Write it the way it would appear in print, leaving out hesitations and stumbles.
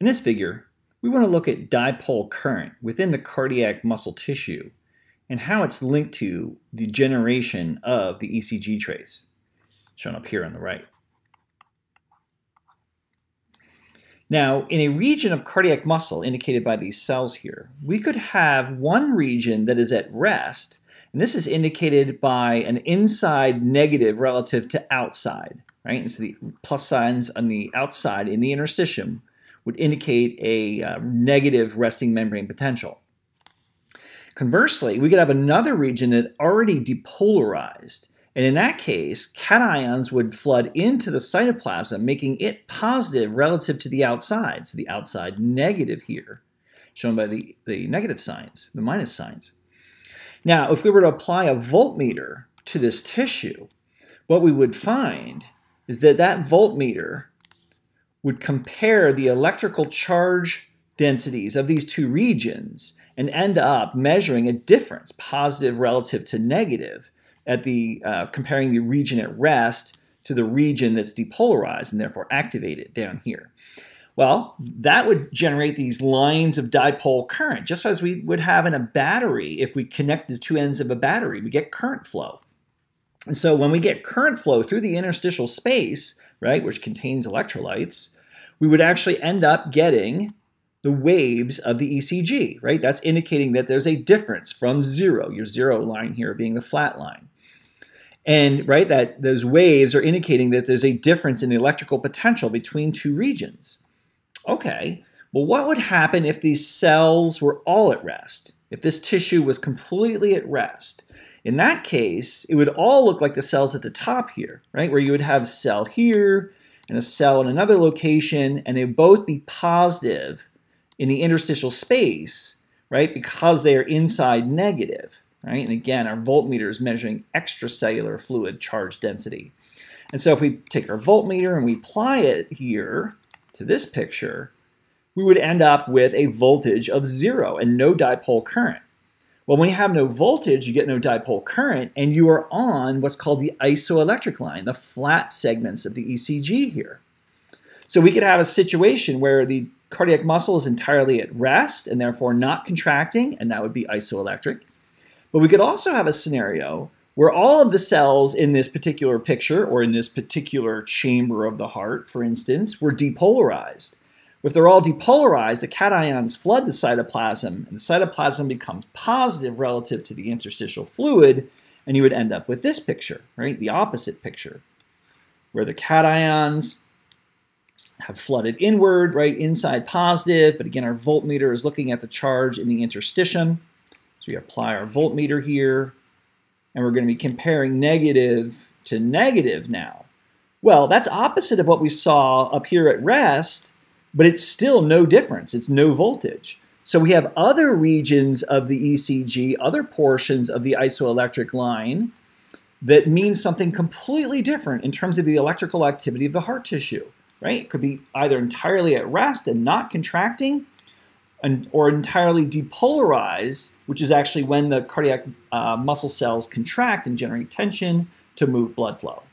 In this figure, we want to look at dipole current within the cardiac muscle tissue and how it's linked to the generation of the ECG trace, shown up here on the right. Now, in a region of cardiac muscle indicated by these cells here, we could have one region that is at rest, and this is indicated by an inside negative relative to outside, right? And so the plus signs on the outside in the interstitium would indicate a negative resting membrane potential. Conversely, we could have another region that already depolarized, and in that case, cations would flood into the cytoplasm, making it positive relative to the outside. So the outside negative here, shown by the negative signs, the minus signs. Now, if we were to apply a voltmeter to this tissue, what we would find is that that voltmeter would compare the electrical charge densities of these two regions and end up measuring a difference, positive relative to negative, at the comparing the region at rest to the region that's depolarized and therefore activated down here. Well, that would generate these lines of dipole current, just as we would have in a battery. If we connect the two ends of a battery, we get current flow. And so when we get current flow through the interstitial space, right, which contains electrolytes, we would actually end up getting the waves of the ECG, right? That's indicating that there's a difference from zero, your zero line here being the flat line. And right, that those waves are indicating that there's a difference in the electrical potential between two regions. Okay, well, what would happen if these cells were all at rest? If this tissue was completely at rest? In that case, it would all look like the cells at the top here, right? Where you would have a cell here and a cell in another location, and they would both be positive in the interstitial space, right? Because they are inside negative. Right? And again, our voltmeter is measuring extracellular fluid charge density. And so if we take our voltmeter and we apply it here to this picture, we would end up with a voltage of 0 and no dipole current. Well, when you have no voltage, you get no dipole current, and you are on what's called the isoelectric line, the flat segments of the ECG here. So we could have a situation where the cardiac muscle is entirely at rest and therefore not contracting, and that would be isoelectric. But we could also have a scenario where all of the cells in this particular picture, or in this particular chamber of the heart, for instance, were depolarized. If they're all depolarized, the cations flood the cytoplasm, and the cytoplasm becomes positive relative to the interstitial fluid, and you would end up with this picture, right? The opposite picture, where the cations have flooded inward, right? Inside positive, but again, our voltmeter is looking at the charge in the interstitium. So we apply our voltmeter here, and we're going to be comparing negative to negative now. Well, that's opposite of what we saw up here at rest, but it's still no difference. It's no voltage. So we have other regions of the ECG, other portions of the isoelectric line that means something completely different in terms of the electrical activity of the heart tissue, right? It could be either entirely at rest and not contracting, or entirely depolarize, which is actually when the cardiac muscle cells contract and generate tension to move blood flow.